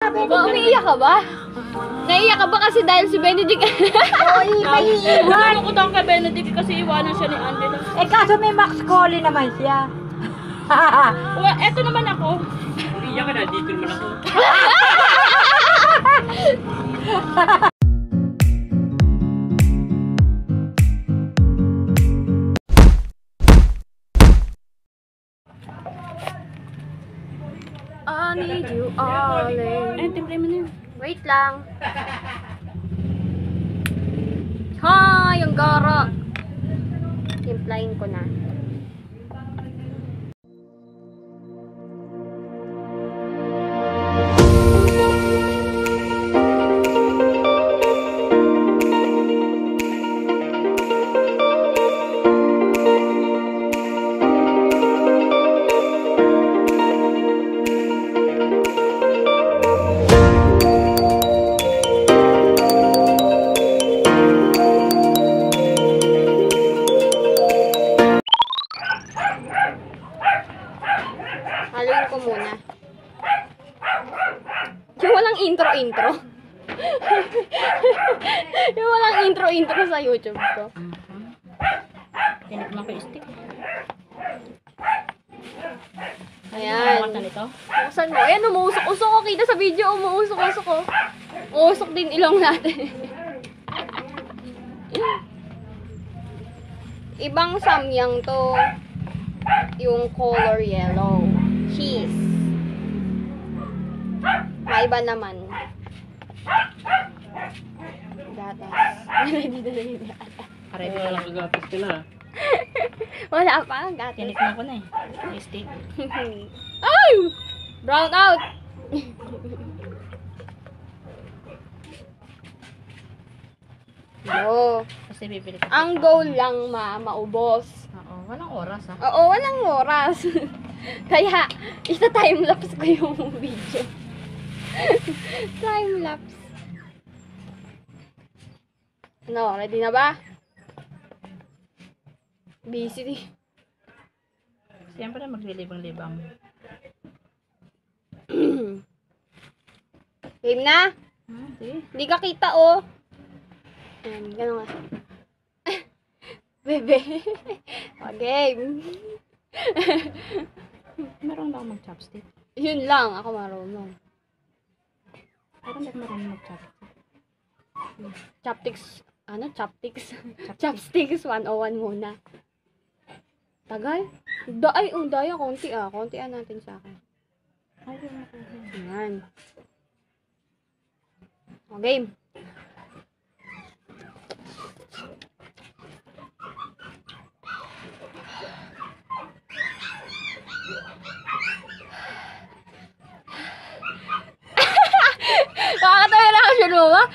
Ba, umiiyak ka ba? Naiiyak ka ba kasi dahil si Benedict? Oy, may iwan. Nalulungkot ako kay Benedict kasi iwanan siya ni Angela. Eh kaso may Max Collie naman siya. Well, eto naman ako. Iyak ka na, dito naman ako. I need you all in. Ay, timplay mo na yun. Wait lang. Hi, ang gara. Timplayin ko na. Haluin ko muna. Yung walang intro-intro. Yung walang intro-intro sa YouTube ko. Tinik mo ko stick. Ayan. Buksan mo. Ayan, umuusok-usok ko. Kita sa video, umuusok-usok ko. Uusok din ilong natin. Ibang samyang to. Yung color yellow. Cheese. Maiba naman. Gatas. Ready na lang kagatas ka na. Wala pa. Gatas. Tinik mo ko na eh. Stick. Ay! Brown out! No. Kasi bibili ko. Ang goal lang maubos. Oo, walang oras ah. Oo, walang oras. Kaya, ita-timelapse ko yung video. Timelapse. Ano, ready na ba? Busy. Siyempre maglilibang-libang. Game na? Sige. Hindi ka kita, oh. Ayan, gano'n nga. Bebe. Game. Meron ba akong mag-chopstick? Yun lang, ako marunong. Parang hindi marunong mag-chopstick. Chopsticks. Ano? Chopsticks. Chopsticks 101 muna. Tagal? Ay, daya. Konti ah. Kontian natin sa akin. Ayan. O, game. Nakakatawa na kasi mo ba?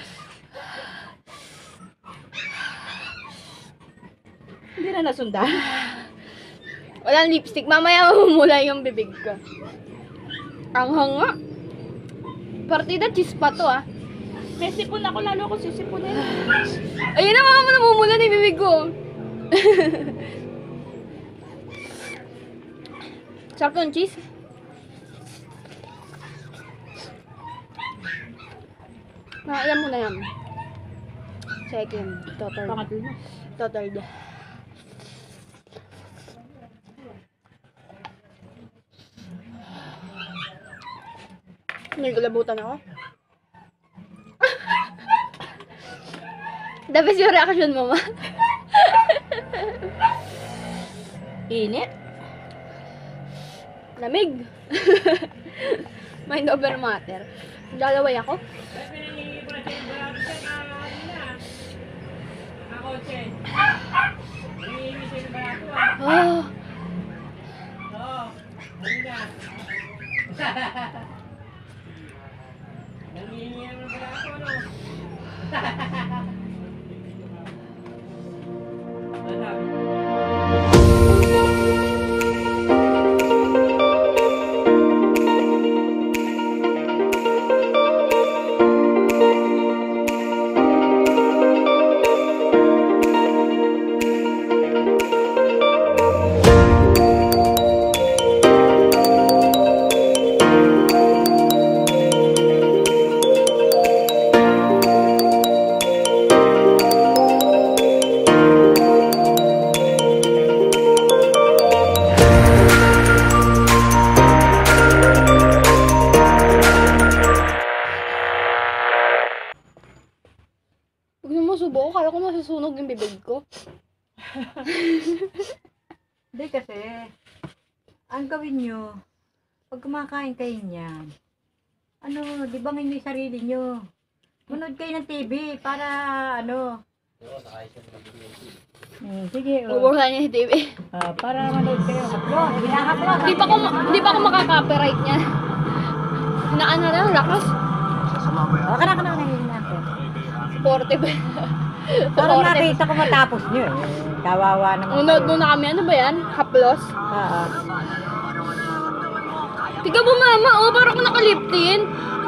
Hindi na nasundan. Walang lipstick. Mamaya mamumula yung bibig ko. Ang hanga. Partida cheese pa to ah. May sipon ako, lalo ako sisiponin. Ayun na mama, namumula na yung bibig ko. Sarap yung cheese. Alam mo na yan. Second. Total. Pangatlo. Total. Naglabutan ako. The best yung reaction mo, ma. Init. Lamig. Mind over matter. Lalaway ako. Oh. sinusubo ko, kaya ko masusunog yung bibig ko. Hindi kasi, ang gawin nyo, pag kumakain kayo niyan, di ba ngayon yung sarili nyo? Manood kayo ng TV para sige, Bubuksan niya si TV. para manood kayo. Haplos, binahaplos. Di pa ako makaka-copyright niya. Hinaan na lang, lakas. Kana natin. Supportive. Para makita ko matapos nyo eh. Kawawa naman. Unod na kami, ano ba yan? Haplos? Oo. Tiga mo mama, parang ako nakaliptin.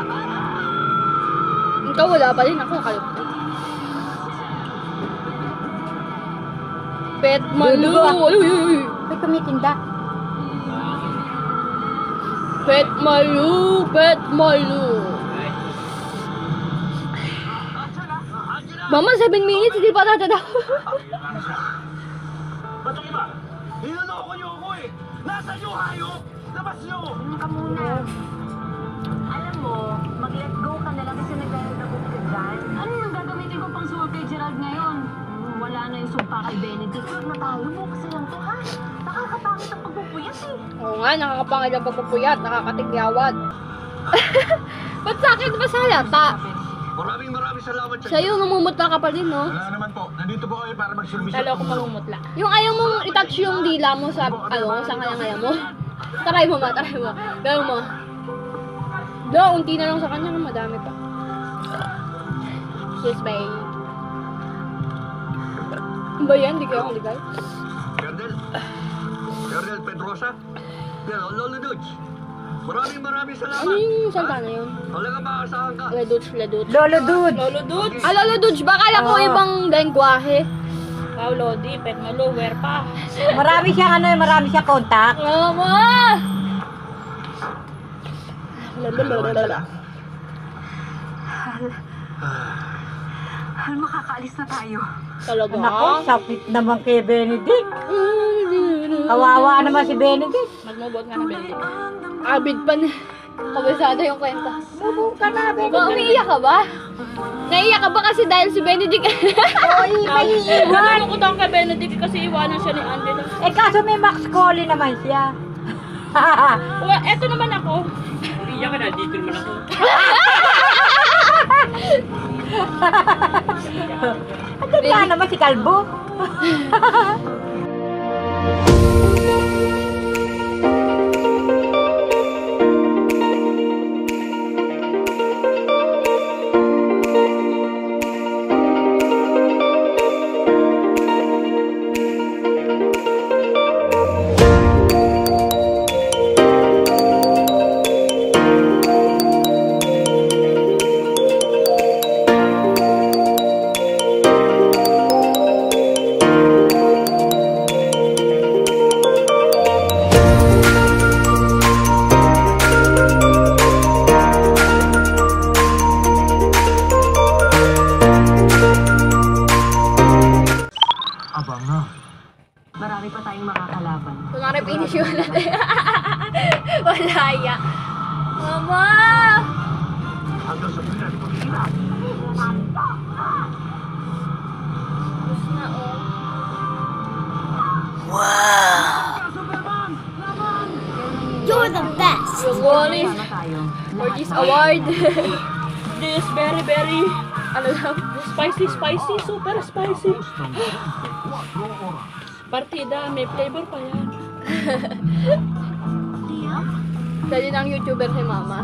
Ikaw wala pa din, ako nakaliptin. Pet Malu! Uy! May kumitinda. Pet Malu! Pet Malu! Mama, 7 minutes, hindi pa tatadaw. Ba't yung iba? Niloloko niyo ako eh! Nasaan yung hayop? Labas niyo! Ka muna. Alam mo, mag-let go ka na lang kasi naglalagabot ka dyan. Ano yung gagamitin ko pang suot kay Gerald ngayon? Wala na yung sumpa kay Benedict. Huwag na tayo, bukas lang to ha. Nakakapangit ang pagpupuyat eh. Oo nga, nakakapangil ang pagpupuyat, nakakatigyawad. Ba't sa akin ba sa halata? Maraming salamat sa Sa'yo, namumutla ka pa din, no? Wala naman po. Nandito po kayo para magservisyo. Lalo ako mamumutla. Yung ayaw mong itouch yung dila mo sa, sa kanya mo. Try mo. Gawin mo. Unti na lang sa kanya, madami pa. Yes, babe. Ano ba yan? Di kayo akong ligay? Colonel Pedrosa. Lolo Dodge. Maraming salamat. Ano yung salta na yun? Talaga maasahan ka. Leduch. Lolo Dude. Lolo Dudes. Lolo Dodge ba? Kala ko Oo. ibang lengguwahe. Wow, Lodi, Pet Malu, where pa? Marami siyang contact. Mama! Hal, makakaalis na tayo. Talaga? Nako, sapit naman kay Benedict. Kawawa naman si Benedict. Magmubot nga na Benedict. Abid pa na. Kabisado yung kwenta. Bubong ka na, Ba, Benedict. umiiyak ka ba? Naiiyak ka ba kasi dahil si Benedict? Oy, may iwan. Nalulungkot ako kay Benedict kasi iwanan siya ni Angela. Eh kaso may Max Collie naman siya. Well, eto naman ako. Iyak ka na, dito naman ako. Wala naman si Kalbo. Marami pa tayong makakalaban. Kunwari finish yun natin. Wala ya. Mama! Hanggang sa pinag pag-ina. Tapos na, oh. You're the best! Yung wally Sana tayo. for this award. This very, very, ano lang, spicy, super spicy. Partida, may flavor pa yan. Dali ng YouTuber si Mama.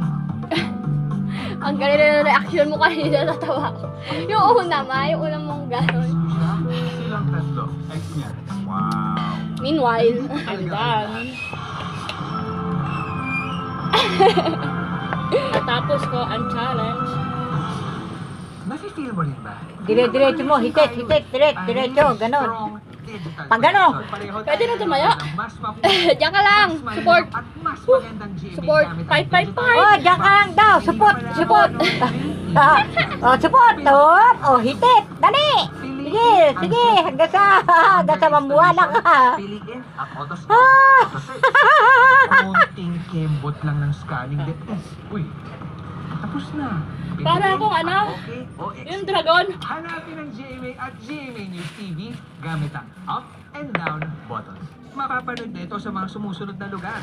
Ang galing na reaction mo kanina, natawa ko. Yung unang mong gano'n. Silang tatlo. Ex niya. Wow. Meanwhile, I'm done. Natapos ko ang challenge. Nafe-feel mo rin ba? Dire-diretso mo, hitet, diretso, ganon. Pag ganon. pwede na tumaya. Diyan ka lang. Support. Support. Fight. Oh, diyan ka lang daw. Support. Oh, support. Oh, hitet. Dali. Sige. Hanggang sa mamuwala ka. Piliin ang otos ko. Ah! Kunting kembot lang ng scanning. Uy. Tapos na. Para akong ano, Okay, o yung dragon. Hanapin ang GMA at GMA News TV gamit ang up and down buttons. Mapapanood na ito sa mga sumusunod na lugar.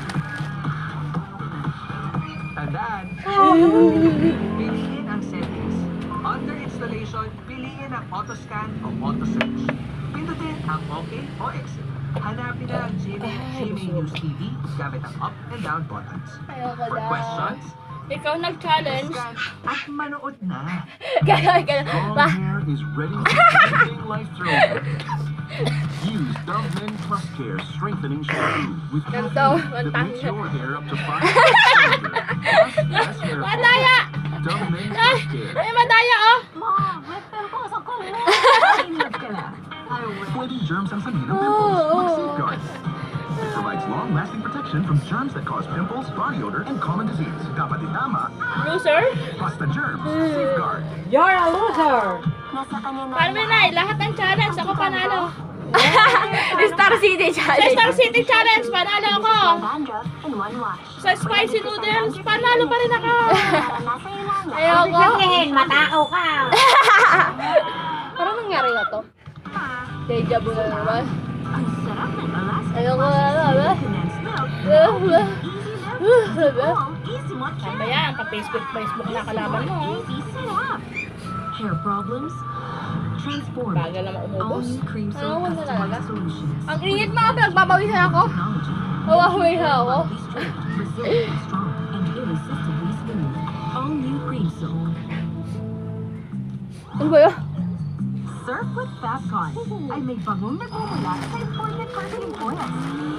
Tandaan, piliin ang settings. Under installation, piliin ang auto scan o auto search. Pindutin ang OK o exit. Hanapin na ang GMA News TV gamit ang up and down buttons. Ayoko For daw. questions, Ikaw nag-challenge. scan at manood na. Gano'n, gano'n. Long Ba? hair is ready for anything life throws. Use Dove Plus Care Strengthening Shampoo with Ganito, caffeine that makes mantangin. your hair up to 5 times stronger. Plus, less hair fall. Madaya! Dove Plus Care. May madaya oh! Mom, may pimples ako. Ingat ka na. I will. Pwedeng germs ang sabihin ng pimples. Mag-safeguard. It provides long-lasting protection from germs that cause pimples, body odor, and common disease. Dapat itama, Loser? basta germs. Safeguard. You're a loser! Nasa kanya na. Paano na lahat ng challenge, ako panalo. Star City Sa Challenge. Star City Challenge, panalo ako. Dandruff and one wash. Sa spicy noodles, panalo pa rin ako. Para nasa iyo lang lahat. Ayoko. Sabihin, matao ka! Parang nangyari na to. Deja vu na naman. Ang sarap ng Alaska. Ayoko na naman. Condensed milk. Easy watch. Tama yan, pa-Facebook na kalaban mo. oh. Easy setup. Hair problems? Transform. Bagal naman umubos. All new cream Ayaw silk ko na talaga. customized solutions. Ang init mga pinagbabawisan ako. Technology. Hawahuwi na ako. Straight, resilient, strong, and irresistibly smooth. All new cream silk. Ano ba yun? Surf with Fabcon ay may bangong nagmumula sa imported perfume oils.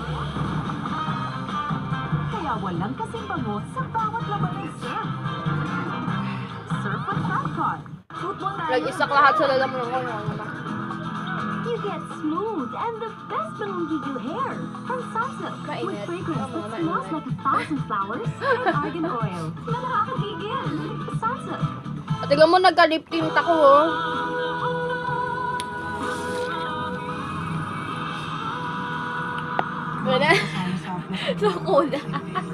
Kaya walang kasing bango sa bawat laman ng surf. Surf with Fabcon. Shoot mo tayo. Nag-isak lahat sa lalamunan ko. You get smooth and the best bangong hair from Sunsilk with Mainit. fragrance that Mainit. smells like 1,000 flowers and argan oil. Na nakakagigil. Sunsilk. At tignan mo, nagka-lip tint ako, oh. Wala. So cool.